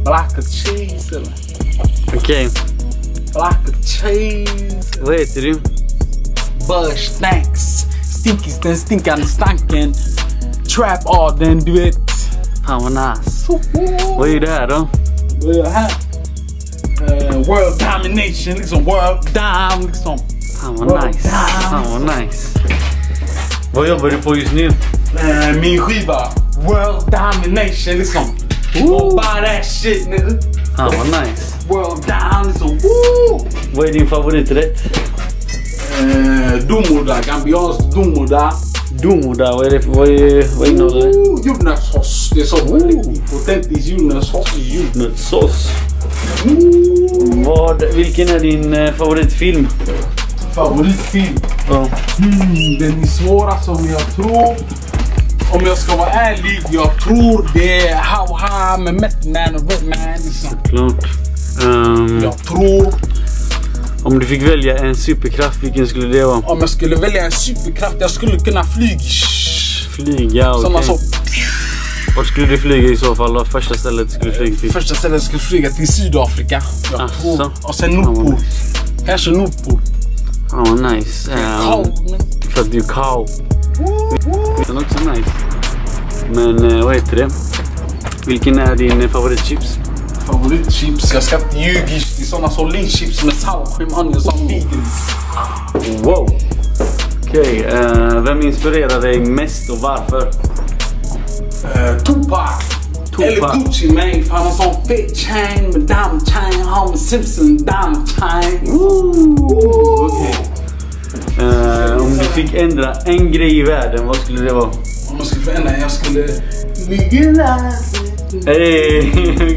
Black cheese eller? Okej. Black cheese. Vad heter du? Bush Stanks. Stinkis, den stinkande stanken. Trap Aden, du vet. Fan vad nice. Vad är det här då? Vad är det här? World domination, liksom world down, liksom. Fan vad nice. Fan vad nice. Vad jobbar du på just nu? Min skiva. World domination, liksom. Buy that shit, nigga. Fan vad nice. World down, liksom. Woo! Vad är din favoriträtt? Domoda, gambiansk domoda. Domoda, vad innehåller det? Jordnötssås. Det är så väldigt autentisk jordnötssås. Jordnötssås. Vilken är din favoritfilm? Favoritfilm? Ja. Den är svår alltså, men jag tror... Om jag ska vara ärlig, jag tror det är How High med Method Man och Redman. Liksom. Klart. Jag tror... Om du fick välja en superkraft, vilken skulle det vara? Om jag skulle välja en superkraft, jag skulle kunna flyga. Flyga, okej. Såna så... Vart skulle du flyga i så fall då? Första stället skulle du flyga till? Första stället skulle flyga till Sydafrika. Jag tror. Och sen Nordpol. Här är Nordpol. Ja, vad nice. För att du är cow. Det är också nice. Men vad heter det? Vilken är din favoritchips? Favoritchips? Jag ska inte ljuga. Det är såna så linchips med sour cream, onions och vegans. Wow. Okej, vem inspirerar dig mest och varför? Tupac. Eller Gucci Mane, för han har sån fit chain med diamond chain. Homer Simpson diamond chain. Okej. Om du fick ändra en grej i världen, vad skulle det vara? Om jag skulle förändra, jag skulle ligga där. Hej,